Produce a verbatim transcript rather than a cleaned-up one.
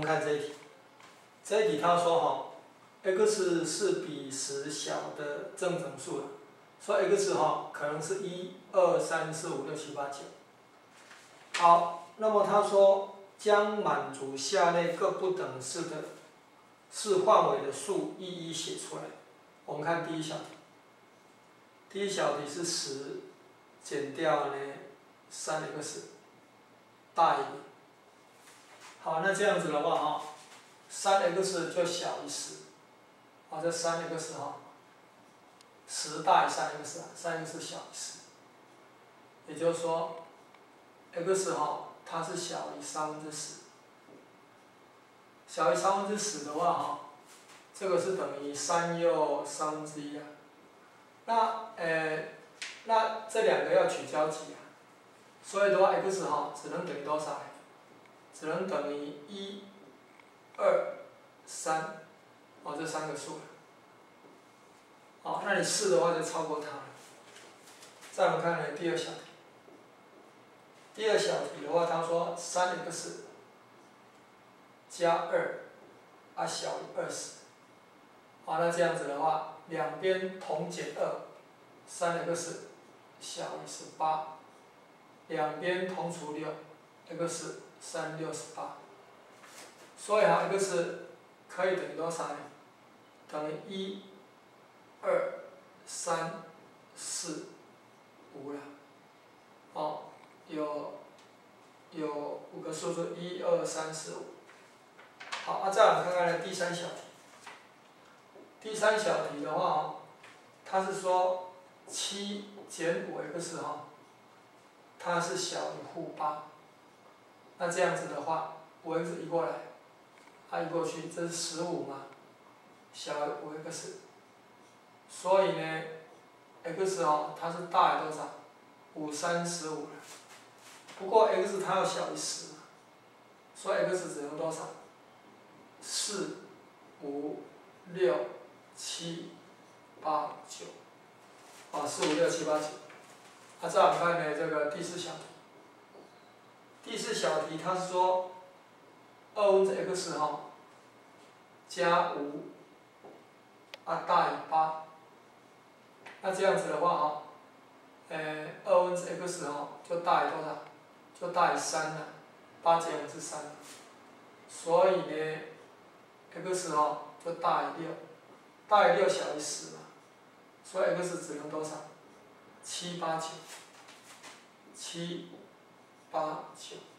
看这一题，这一题他说哈 ，x 是比十小的正整数了，所以 x 哈可能是一、二、三、四、五、六、七、八、九。好，那么他说将满足下列各不等式的式范围的数一一写出来。我们看第一小题，第一小题是十减掉呢三 x 大于零。好，那这样子的话哈，三 x 就小于十，啊，这三 x 哈，十大于三 x 啊，三 x 小于十，也就是说 x 哈它是小于三分之十，小于三分之十的话哈，这个是等于三又三分之一啊。那呃，那这两个要取交集啊，所以的话 x 哈只能等于多少？只能等于一、二、三，哦，这三个数了。好，那你四的话就超过它了。再我们看呢第二小题，第二小题的话，他说三 x 加二，啊小于二十。好，那这样子的话，两边同减二，三 x 小于十八，两边同除六 ，x 三六十八。所以哈 x 可以等于多少呢？等于一、二、三、四、五了。哦，有有五个数数，一二三四五。好，啊，再我们看看呢第三小题。第三小题的话，它是说七减五 x 哈，它是小于负八。那这样子的话，五 x 移过来，它移过去，这是十五嘛，小于五 x。所以呢 ，x 哦，它是大于多少？五三十五了。不过 x 它要小于十，所以 x 只能多少？四、五、六、七、八、九。啊，四五六七八九。啊，再我们看呢这个第四小题。第四小题它是说二分之 x 哈加五啊大于八。那这样子的话哈，呃，二分之 x 哈就大于多少？就大于三了，八减五是三，所以呢 x 哈就大于六，大于六小于十嘛，所以 x 只能多少？七八九，七八九。